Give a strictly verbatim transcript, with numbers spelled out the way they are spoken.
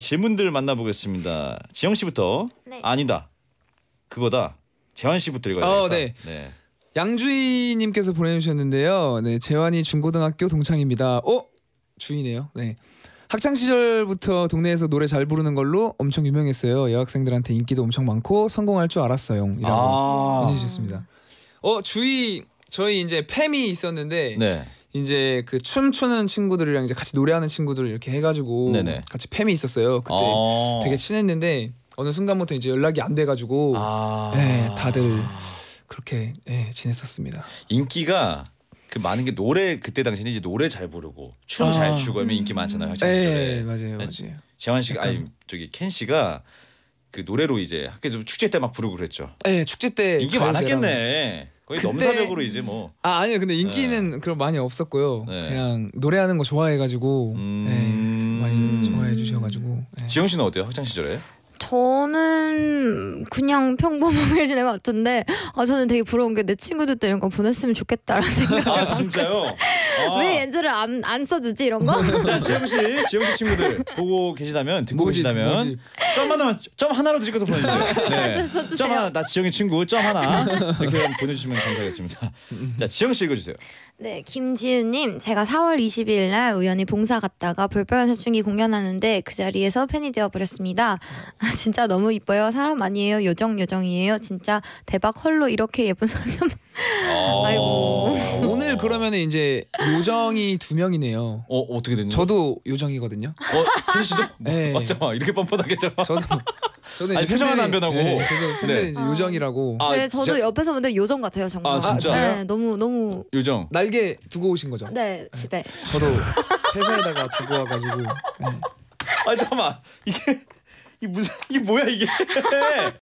질문들 만나보겠습니다. 지영 씨부터. 네. 아니다. 그거다. 재환 씨부터 읽어야 되겠다. 어, 네. 네. 양주희님께서 보내주셨는데요. 네, 재환이 중고등학교 동창입니다. 어? 주희네요. 네. 학창 시절부터 동네에서 노래 잘 부르는 걸로 엄청 유명했어요. 여학생들한테 인기도 엄청 많고 성공할 줄 알았어요. 이라고 아. 보내주셨습니다. 어, 주희 저희 이제 팸이 있었는데 네. 이제 그 춤추는 친구들이랑 이제 같이 노래하는 친구들 이렇게 해가지고 네네. 같이 팸이 있었어요. 그때 어. 되게 친했는데 어느 순간부터 이제 연락이 안 돼가지고 아. 네, 다들 그렇게 네, 지냈었습니다. 인기가 그 많은 게 노래 그때 당시는 이제 노래 잘 부르고 춤 잘 아. 추고 하면 인기 많잖아요. 학창 시절에. 네, 맞아요, 네. 맞아요. 재환 씨가 약간- 아니 저기 켄 씨가 그 노래로 이제 학교에서 축제 때 막 부르고 그랬죠. 네, 축제 때 인기 가요제랑- 많았겠네. 거의 그때- 넘사벽으로 이제 뭐. 아 아니요, 근데 인기는 그런 많이 없었고요. 네. 그냥 노래하는 거 좋아해가지고 음. 네, 많이 좋아해 주셔가지고. 네. 지영 씨는 어때요? 학창 시절에? 저는 그냥 평범하게 지낸 것 같은데 아 저는 되게 부러운 게 내 친구들도 이런 거 보냈으면 좋겠다라는 생각. 아 진짜요? 아. 왜 얘들을 안, 안 써주지 이런 거? 자 지영 씨, 지영 씨 친구들 보고 계시다면 듣고 모집, 계시다면 모집. 점 하나만 점 하나라도 찍어서 보내주세요. 네. 써주세요. 점 하나 나 지영이 친구 점 하나 이렇게 보내주시면 감사하겠습니다. 자 지영 씨 읽어주세요. 네, 김지은님, 제가 사월 이십이일 날 우연히 봉사 갔다가 볼빨간 사춘기 공연하는데 그 자리에서 팬이 되어버렸습니다. 아, 진짜 너무 이뻐요. 사람 아니에요. 요정 요정이에요. 진짜 대박 헐로 이렇게 예쁜 사람 좀. 아이고. 오늘 그러면 이제 요정이 두 명이네요. 어 어떻게 됐냐? 저도 요정이거든요. 어 켄 씨도? 네. 어, 잠깐만 이렇게 뻔뻔하겠죠? 저도 저도 아니, 이제 표정 하나 팬들이- 안 변하고. 네, 저도 팬들이 네. 이제 요정이라고. 아, 네, 저도 진짜? 옆에서 보는데 요정 같아요, 정말. 아, 진짜? 네, 너무 너무. 요정. 날개 두고 오신 거죠? 네, 집에. 저도 회사에다가 두고 와가지고. 네. 아 잠깐만 이게 이 무슨 이게 뭐야 이게?